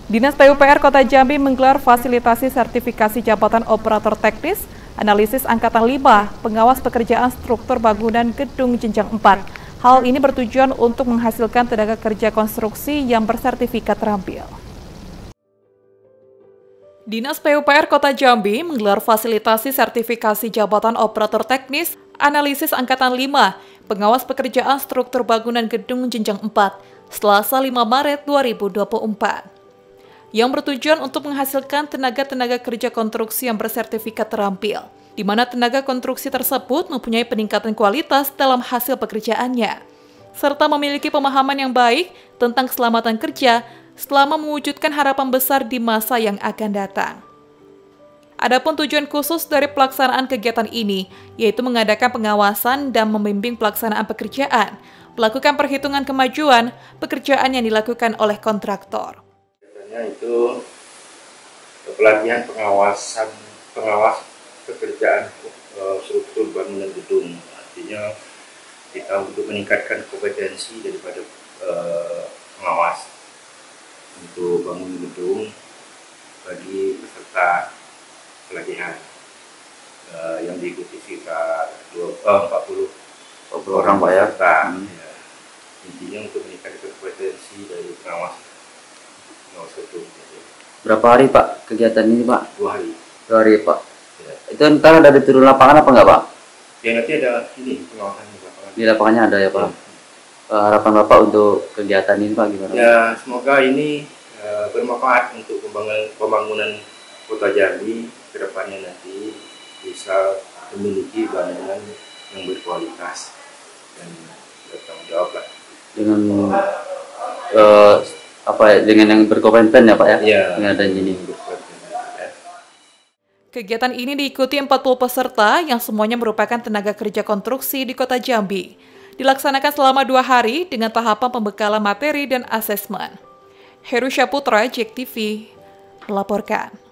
Dinas PUPR Kota Jambi menggelar fasilitasi sertifikasi jabatan operator teknis, analisis angkatan 5, pengawas pekerjaan struktur bangunan gedung jenjang 4. Hal ini bertujuan untuk menghasilkan tenaga kerja konstruksi yang bersertifikat terampil. Dinas PUPR Kota Jambi menggelar fasilitasi sertifikasi jabatan operator teknis, analisis angkatan 5, pengawas pekerjaan struktur bangunan gedung jenjang 4, Selasa 5 Maret 2024. Yang bertujuan untuk menghasilkan tenaga kerja konstruksi yang bersertifikat terampil, di mana tenaga konstruksi tersebut mempunyai peningkatan kualitas dalam hasil pekerjaannya, serta memiliki pemahaman yang baik tentang keselamatan kerja selama mewujudkan harapan besar di masa yang akan datang. Adapun tujuan khusus dari pelaksanaan kegiatan ini, yaitu mengadakan pengawasan dan membimbing pelaksanaan pekerjaan, melakukan perhitungan kemajuan pekerjaan yang dilakukan oleh kontraktor. Itu pelatihan pengawas pekerjaan struktur bangunan gedung. Artinya kita untuk meningkatkan kompetensi daripada pengawas untuk bangun gedung bagi peserta pelatihan yang diikuti sekitar 40 orang peserta. Intinya untuk meningkatkan kompetensi dari pengawas gedung. Berapa hari Pak kegiatan ini Pak? 2 hari. 2 hari Pak. Ya. Itu ntar ada turun lapangan apa enggak Pak? Ya nanti ada ini pengawasan di lapangan. Di lapangannya ada ya Pak. Ya. Harapan Bapak untuk kegiatan ini Pak gimana? Ya semoga ini bermanfaat untuk pembangunan Kota Jambi ke depannya, nanti bisa memiliki bangunan yang berkualitas dan bertanggung jawab lah. Dengan dengan yang berkompeten ya Pak ya? Iya. Dengan adanya ini. Kegiatan ini diikuti 40 peserta yang semuanya merupakan tenaga kerja konstruksi di Kota Jambi. Dilaksanakan selama 2 hari dengan tahapan pembekalan materi dan asesmen. Heru Syaputra, JEK TV, melaporkan.